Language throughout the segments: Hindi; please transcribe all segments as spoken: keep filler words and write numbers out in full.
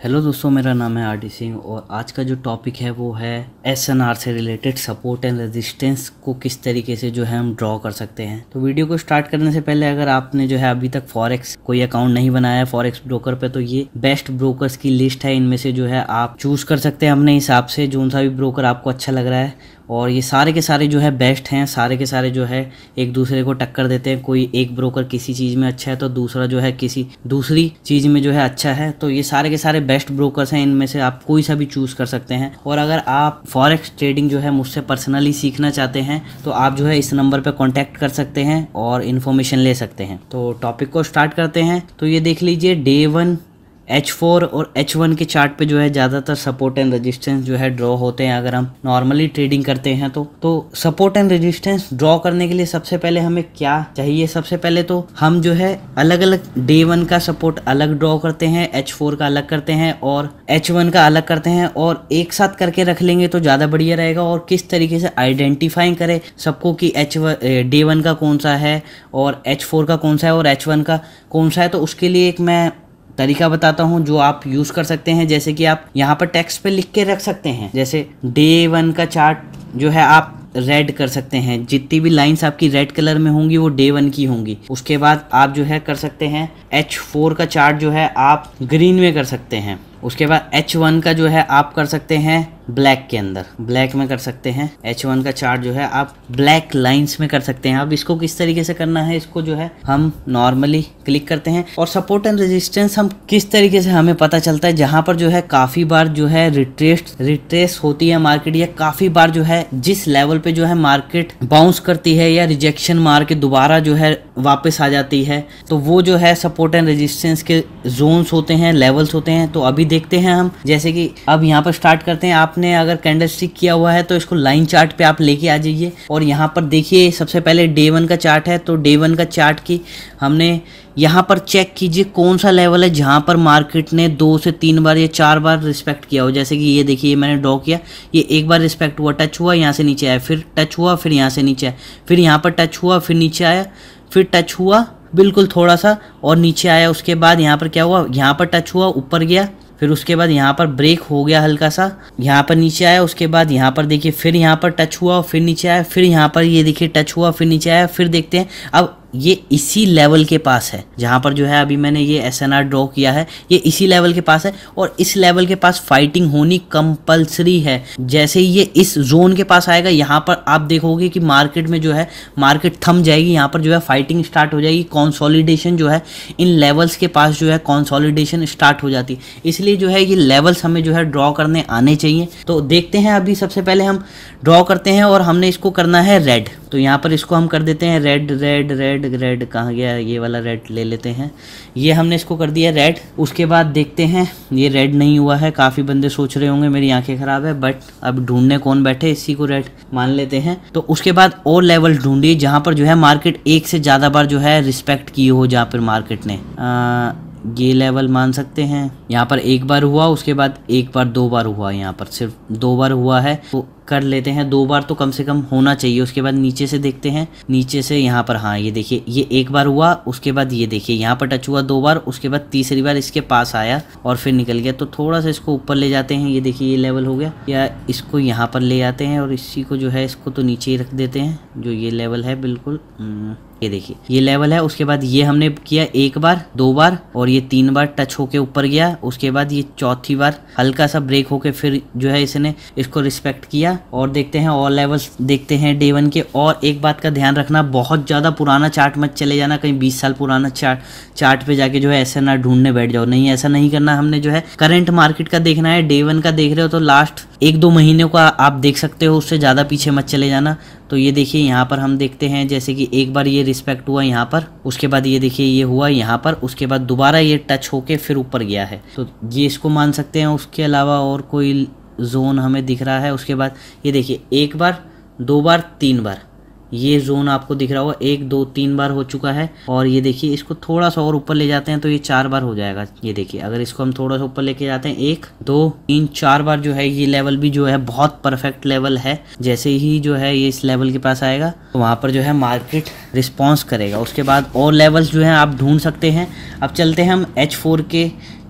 हेलो दोस्तों, मेरा नाम है आर डी सिंह और आज का जो टॉपिक है वो है एस एन आर से रिलेटेड सपोर्ट एंड रेजिस्टेंस को किस तरीके से जो है हम ड्रॉ कर सकते हैं। तो वीडियो को स्टार्ट करने से पहले अगर आपने जो है अभी तक फॉरेक्स कोई अकाउंट नहीं बनाया है फॉरेक्स ब्रोकर पे, तो ये बेस्ट ब्रोकर्स की लिस्ट है। इनमें से जो है आप चूज कर सकते हैं अपने हिसाब से जो सा भी ब्रोकर आपको अच्छा लग रहा है। और ये सारे के सारे जो है बेस्ट हैं, सारे के सारे जो है एक दूसरे को टक्कर देते हैं। कोई एक ब्रोकर किसी चीज़ में अच्छा है तो दूसरा जो है किसी दूसरी चीज़ में जो है अच्छा है। तो ये सारे के सारे बेस्ट ब्रोकर्स हैं, इनमें से आप कोई सा भी चूज़ कर सकते हैं। और अगर आप फॉरेक्स ट्रेडिंग जो है मुझसे पर्सनली सीखना चाहते हैं तो आप जो है इस नंबर पर कॉन्टैक्ट कर सकते हैं और इन्फॉर्मेशन ले सकते हैं। तो टॉपिक को स्टार्ट करते हैं। तो ये देख लीजिए, डे वन एच फोर और एच वन के चार्ट पे जो है ज़्यादातर सपोर्ट एंड रेजिस्टेंस जो है ड्रॉ होते हैं अगर हम नॉर्मली ट्रेडिंग करते हैं तो तो सपोर्ट एंड रेजिस्टेंस ड्रॉ करने के लिए सबसे पहले हमें क्या चाहिए। सबसे पहले तो हम जो है अलग अलग डे वन का सपोर्ट अलग ड्रॉ करते हैं, एच फोर का अलग करते हैं और एच वन का अलग करते हैं और एक साथ करके रख लेंगे तो ज़्यादा बढ़िया रहेगा। और किस तरीके से आइडेंटिफाइंग करें सबको कि एच डे वन का कौन सा है और एच फोर का कौन सा है और एच वन का कौन सा है, तो उसके लिए एक मैं तरीका बताता हूँ जो आप यूज़ कर सकते हैं। जैसे कि आप यहाँ पर टेक्स्ट पे लिख के रख सकते हैं। जैसे डे वन का चार्ट जो है आप रेड कर सकते हैं, जितनी भी लाइंस आपकी रेड कलर में होंगी वो डे वन की होंगी। उसके बाद आप जो है कर सकते हैं एच फोर का चार्ट जो है आप ग्रीन में कर सकते हैं। उसके बाद एच वन का जो है आप कर सकते हैं ब्लैक के अंदर, ब्लैक में कर सकते हैं। एच वन का चार्ट जो है आप ब्लैक लाइंस में कर सकते हैं। अब इसको किस तरीके से करना है, इसको जो है हम नॉर्मली क्लिक करते हैं। और सपोर्ट एंड रेजिस्टेंस हम किस तरीके से हमें पता चलता है, जहां पर जो है काफ़ी बार जो है रिट्रेस रिट्रेस होती है मार्केट, या काफ़ी बार जो है जिस लेवल पे जो है मार्केट बाउंस करती है या रिजेक्शन मार के दोबारा जो है वापस आ जाती है, तो वो जो है सपोर्ट एंड रेजिस्टेंस के जोन्स होते हैं, लेवल्स होते हैं। तो अभी देखते हैं हम, जैसे कि अब यहाँ पर स्टार्ट करते हैं। आपने अगर कैंडल स्टिक किया हुआ है तो इसको लाइन चार्ट पे आप लेके आ जाइए और यहाँ पर देखिए सबसे पहले डे वन का चार्ट है। तो डे वन का चार्ट की हमने यहाँ पर चेक कीजिए कौन सा लेवल है जहाँ पर मार्केट ने दो से तीन बार या चार बार रिस्पेक्ट किया हो। जैसे कि ये देखिए, ये मैंने ड्रॉ किया, ये एक बार रिस्पेक्ट हुआ, टच हुआ, यहाँ से नीचे आया, फिर टच हुआ, फिर यहाँ से नीचे आया, फिर यहाँ पर टच हुआ, फिर नीचे आया, फिर टच हुआ बिल्कुल थोड़ा सा और नीचे आया। उसके बाद यहाँ पर क्या हुआ, यहाँ पर टच हुआ, ऊपर गया, फिर उसके बाद यहाँ पर ब्रेक हो गया हल्का सा, यहाँ पर नीचे आया। उसके बाद यहाँ पर देखिए फिर यहाँ पर टच हुआ, फिर नीचे आया, फिर यहाँ पर ये देखिए टच हुआ, फिर नीचे आया। फिर देखते हैं, अब ये इसी लेवल के पास है जहाँ पर जो है अभी मैंने ये एस एन आर ड्रॉ किया है, ये इसी लेवल के पास है और इस लेवल के पास फाइटिंग होनी कंपलसरी है। जैसे ही ये इस जोन के पास आएगा, यहाँ पर आप देखोगे कि मार्केट में जो है मार्केट थम जाएगी, यहाँ पर जो है फाइटिंग स्टार्ट हो जाएगी। कंसोलिडेशन जो है इन लेवल्स के पास जो है कंसोलिडेशन स्टार्ट हो जाती है, इसलिए जो है ये लेवल्स हमें जो है ड्रॉ करने आने चाहिए। तो देखते हैं, अभी सबसे पहले हम ड्रॉ करते हैं और हमने इसको करना है रेड। तो यहाँ पर इसको हम कर देते हैं रेड रेड रेड रेड कहाँ गया, ये वाला रेड ले लेते हैं। ये हमने इसको कर दिया रेड। उसके बाद देखते हैं, ये रेड नहीं हुआ है। काफ़ी बंदे सोच रहे होंगे मेरी आंखें ख़राब है, बट अब ढूंढने कौन बैठे, इसी को रेड मान लेते हैं। तो उसके बाद और लेवल ढूंढिए जहाँ पर जो है मार्केट एक से ज़्यादा बार जो है रिस्पेक्ट की हो, जहाँ पर मार्केट ने आ, ये लेवल मान सकते हैं। यहाँ पर एक बार हुआ, उसके बाद एक बार, दो बार हुआ, यहाँ पर सिर्फ दो बार हुआ है तो कर लेते हैं। दो बार तो कम से कम होना चाहिए। उसके बाद नीचे से देखते हैं, नीचे से यहाँ पर, हाँ ये देखिए ये एक बार हुआ, उसके बाद ये देखिए यहाँ पर टच हुआ दो बार, उसके बाद तीसरी बार इसके पास आया और फिर निकल गया। तो थोड़ा सा इसको ऊपर ले जाते हैं, ये देखिए ये लेवल हो गया, या इसको यहाँ पर ले आते हैं और इसी को जो है इसको तो नीचे ही रख देते हैं, जो ये लेवल है बिल्कुल, ये देखिए ये लेवल है। उसके बाद ये हमने किया एक बार, दो बार और ये तीन बार टच होके ऊपर गया। उसके बाद ये चौथी बार हल्का सा ब्रेक होके फिर जो है इसने इसको रिस्पेक्ट किया। और देखते हैं और लेवल्स देखते हैं डे वन के। और एक बात का ध्यान रखना, बहुत ज़्यादा पुराना चार्ट मत चले जाना, कहीं बीस साल पुराना चार्ट चार्ट पे जाके जो है एस एन आर ढूंढने बैठ जाओ। नहीं, ऐसा नहीं करना। हमने जो है करंट मार्केट का देखना है। डे वन का देख रहे हो तो लास्ट एक दो महीने का आप देख सकते हो, उससे ज़्यादा पीछे मत चले जाना। तो ये देखिए यहाँ पर हम देखते हैं, जैसे कि एक बार ये रिस्पेक्ट हुआ यहाँ पर, उसके बाद ये देखिए ये हुआ यहाँ पर, उसके बाद दोबारा ये टच होके फिर ऊपर गया है, तो ये इसको मान सकते हैं। उसके अलावा और कोई जोन हमें दिख रहा है। उसके बाद ये देखिए एक बार, दो बार, तीन बार, ये जोन आपको दिख रहा होगा, एक दो तीन बार हो चुका है। और ये देखिए इसको थोड़ा सा और ऊपर ले जाते हैं तो ये चार बार हो जाएगा। ये देखिए अगर इसको हम थोड़ा सा ऊपर लेके जाते हैं, एक दो तीन चार बार जो है ये लेवल भी जो है बहुत परफेक्ट लेवल है। जैसे ही जो है ये इस लेवल के पास आएगा तो वहाँ पर जो है मार्केट रिस्पॉन्स करेगा। उसके बाद और लेवल्स जो है आप ढूंढ सकते हैं। अब चलते हैं हम एच फोर के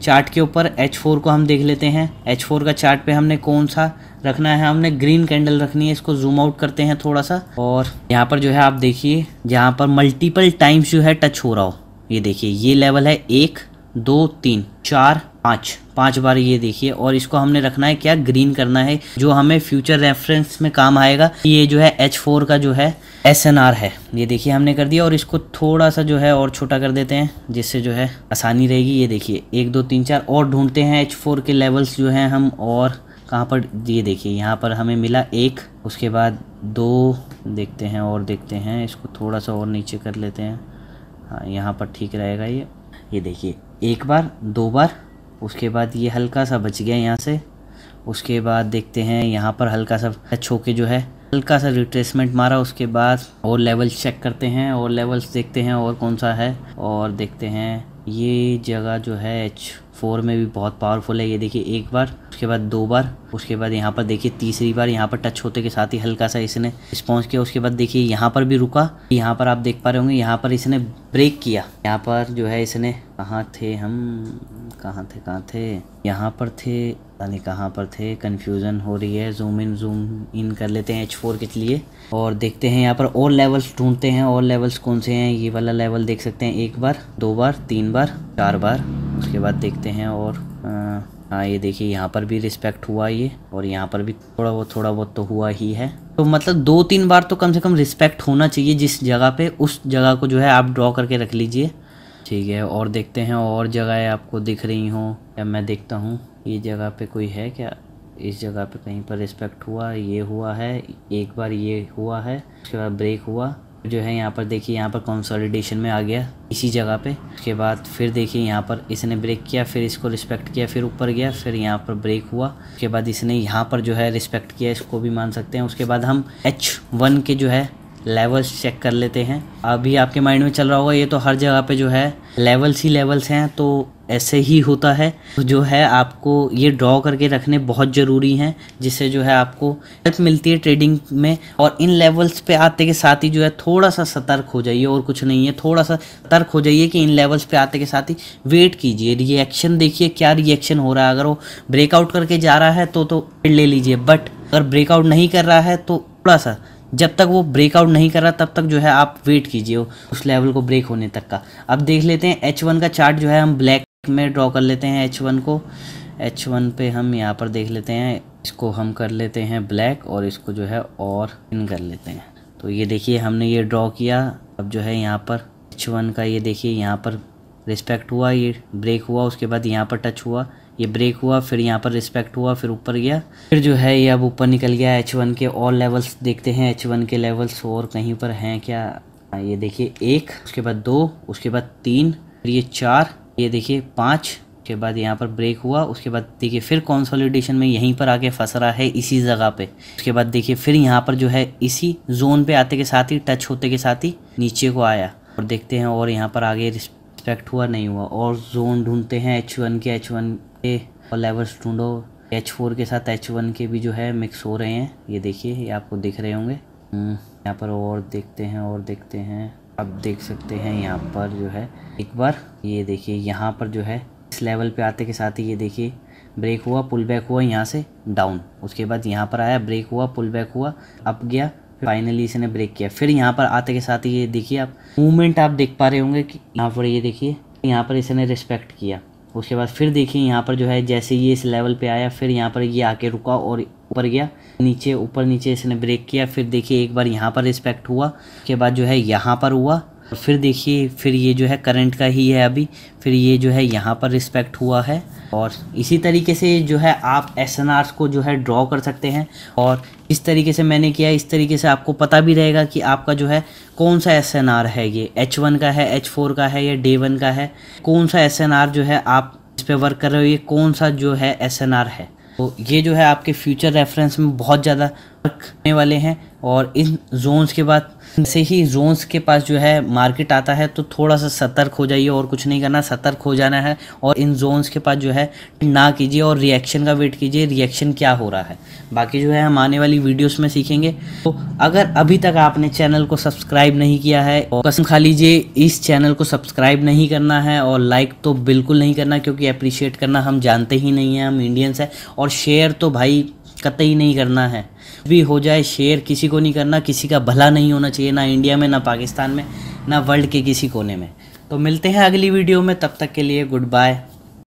चार्ट के ऊपर एच फोर को हम देख लेते हैं। एच फोर का चार्ट पे हमने कौन सा रखना है, हमने ग्रीन कैंडल रखनी है। इसको जूम आउट करते हैं थोड़ा सा, और यहाँ पर जो है आप देखिए जहाँ पर मल्टीपल टाइम्स जो है टच हो रहा हो, ये देखिए ये लेवल है एक दो तीन चार पाँच पाँच बार, ये देखिए। और इसको हमने रखना है क्या, ग्रीन करना है, जो हमें फ्यूचर रेफरेंस में काम आएगा। ये जो है एच फोर का जो है एस एन आर है, ये देखिए हमने कर दिया। और इसको थोड़ा सा जो है और छोटा कर देते हैं, जिससे जो है आसानी रहेगी। ये देखिए एक दो तीन चार और ढूंढते हैं एच फोर के लेवल्स जो हैं हम, और कहाँ पर, ये देखिए यहाँ पर हमें मिला एक, उसके बाद दो देखते हैं और देखते हैं। इसको थोड़ा सा और नीचे कर लेते हैं, हाँ यहाँ पर ठीक रहेगा ये। ये देखिए एक बार दो बार, उसके बाद ये हल्का सा बच गया यहाँ से। उसके बाद देखते हैं यहाँ पर हल्का सा टच होके जो है हल्का सा रिट्रेसमेंट मारा। उसके बाद और लेवल्स चेक करते हैं और लेवल्स देखते हैं और कौन सा है, और देखते हैं ये जगह जो है एच फोर में भी बहुत पावरफुल है। ये देखिए एक बार, उसके बाद दो बार, उसके बाद यहाँ पर देखिए तीसरी बार यहाँ पर टच होते के साथ ही हल्का सा इसने रिस्पॉन्स किया। उसके बाद देखिए यहाँ पर भी रुका, यहाँ पर आप देख पा रहे होंगे यहाँ पर इसने ब्रेक किया। यहाँ पर जो है इसने, कहाँ थे हम, कहाँ थे कहाँ थे यहाँ पर थे, नहीं कहाँ पर थे, कन्फ्यूज़न हो रही है। जूम इन जूम इन कर लेते हैं एच फोर के लिए, और देखते हैं यहाँ पर और लेवल्स ढूंढते हैं। और लेवल्स कौन से हैं, ये वाला लेवल देख सकते हैं, एक बार दो बार तीन बार चार बार। उसके बाद देखते हैं और हाँ ये देखिए यहाँ पर भी रिस्पेक्ट हुआ ये, और यहाँ पर भी थोड़ा बहुत थोड़ा बहुत तो हुआ ही है। तो मतलब दो तीन बार तो कम से कम रिस्पेक्ट होना चाहिए जिस जगह पे, उस जगह को जो है आप ड्रॉ करके रख लीजिए, ठीक है। और देखते हैं और जगह आपको दिख रही हो या मैं देखता हूँ, ये जगह पे कोई है क्या, इस जगह पे कहीं पर रिस्पेक्ट हुआ, ये हुआ है एक बार, ये हुआ है, उसके बाद ब्रेक हुआ जो है। यहाँ पर देखिए यहाँ पर कंसोलिडेशन में आ गया इसी जगह पे। उसके बाद फिर देखिए यहाँ पर इसने ब्रेक किया, फिर इसको रिस्पेक्ट किया, फिर ऊपर गया, फिर यहाँ पर ब्रेक हुआ। उसके बाद इसने यहाँ पर जो है रिस्पेक्ट किया, इसको भी मान सकते हैं। उसके बाद हम एच वन के जो है लेवल्स चेक कर लेते हैं। अभी आपके माइंड में चल रहा होगा ये तो हर जगह पे जो है लेवल्स ही लेवल्स हैं, तो ऐसे ही होता है। तो जो है आपको ये ड्रॉ करके रखने बहुत ज़रूरी हैं, जिससे जो है आपको हेल्प मिलती है ट्रेडिंग में। और इन लेवल्स पे आते के साथ ही जो है थोड़ा सा सतर्क हो जाइए, और कुछ नहीं है, थोड़ा सा सतर्क हो जाइए कि इन लेवल्स पे आते के साथ ही वेट कीजिए, रिएक्शन देखिए क्या रिएक्शन हो रहा है। अगर वो ब्रेकआउट करके जा रहा है तो तो ले लीजिए, बट अगर ब्रेकआउट नहीं कर रहा है तो थोड़ा सा, जब तक वो ब्रेकआउट नहीं कर रहा तब तक जो है आप वेट कीजिए उस लेवल को ब्रेक होने तक का। अब देख लेते हैं एच वन का चार्ट जो है हम ब्लैक में ड्रॉ कर लेते हैं एच वन को। एच वन पे हम यहाँ पर देख लेते हैं, इसको हम कर लेते हैं ब्लैक, और इसको जो है और इन कर लेते हैं। तो ये देखिए हमने ये ड्रॉ किया। अब जो है यहाँ पर एच वन का ये देखिए यहाँ पर रिस्पेक्ट हुआ, ये ब्रेक हुआ, उसके बाद यहाँ पर टच हुआ, ये ब्रेक हुआ, फिर यहाँ पर रिस्पेक्ट हुआ, फिर ऊपर गया, फिर जो है ये अब ऊपर निकल गया। एच वन के और लेवल्स देखते हैं, एच वन के लेवल्स और कहीं पर हैं क्या, ये देखिए एक, उसके बाद दो, उसके बाद तीन, फिर ये चार, ये देखिए पाँच, उसके बाद यहाँ पर ब्रेक हुआ, उसके बाद देखिए फिर कंसोलिडेशन में यहीं पर आके फंस रहा है इसी जगह पे। उसके बाद देखिए फिर यहाँ पर जो है इसी जोन पे आते के साथ ही, टच होते के साथ ही नीचे को आया, और देखते हैं और यहाँ पर आगे रिस्पेक्ट हुआ नहीं हुआ। और जोन ढूंढते हैं एच वन के, एच वन के और लेवल्स ढूंढो। एच फोर के साथ एच वन के भी जो है मिक्स हो रहे हैं, ये देखिए ये आपको दिख रहे होंगे। यहाँ पर और देखते हैं और देखते हैं, अब देख सकते हैं यहाँ पर जो है एक बार ये देखिए यहाँ पर जो है इस लेवल पे आते के साथ ही ये देखिए ब्रेक हुआ, पुल बैक हुआ यहाँ से डाउन, उसके बाद यहाँ पर आया, ब्रेक हुआ, पुल बैक हुआ, अप गया, फाइनली इसने ब्रेक किया। फिर यहाँ पर आते के साथ ही ये देखिए आप मूवमेंट आप देख पा रहे होंगे कि यहाँ पर ये देखिए यहाँ पर इसने रिस्पेक्ट किया। उसके बाद फिर देखिए यहाँ पर जो है जैसे ये इस लेवल पे आया, फिर यहाँ पर ये आके रुका और ऊपर गया, नीचे ऊपर नीचे इसने ब्रेक किया। फिर देखिए एक बार यहाँ पर रिस्पेक्ट हुआ, उसके बाद जो है यहाँ पर हुआ, और फिर देखिए फिर ये जो है करंट का ही है अभी, फिर ये जो है यहाँ पर रिस्पेक्ट हुआ है। और इसी तरीके से जो है आप एस एन आर्स को जो है ड्रॉ कर सकते हैं। और इस तरीके से मैंने किया, इस तरीके से आपको पता भी रहेगा कि आपका जो है कौन सा एस एन आर है, ये एच वन का है, एच फोर का है या डे वन का है, कौन सा एस एन आर जो है आप इस पर वर्क कर रहे हो, ये कौन सा जो है एस एन आर है। तो ये जो है आपके फ्यूचर रेफरेंस में बहुत ज़्यादा वर्क करने वाले हैं। और इन जोन्स के बाद जैसे ही जोन्स के पास जो है मार्केट आता है तो थोड़ा सा सतर्क हो जाइए, और कुछ नहीं करना, सतर्क हो जाना है और इन जोन्स के पास जो है ना कीजिए और रिएक्शन का वेट कीजिए, रिएक्शन क्या हो रहा है। बाकी जो है हम आने वाली वीडियोस में सीखेंगे। तो अगर अभी तक आपने चैनल को सब्सक्राइब नहीं किया है, और कसम खा लीजिए इस चैनल को सब्सक्राइब नहीं करना है और लाइक तो बिल्कुल नहीं करना, क्योंकि अप्रिशिएट करना हम जानते ही नहीं हैं, हम इंडियंस हैं। और शेयर तो भाई कतई नहीं करना है, भी हो जाए शेयर किसी को नहीं करना, किसी का भला नहीं होना चाहिए, ना इंडिया में, ना पाकिस्तान में, ना वर्ल्ड के किसी कोने में। तो मिलते हैं अगली वीडियो में, तब तक के लिए गुड बाय।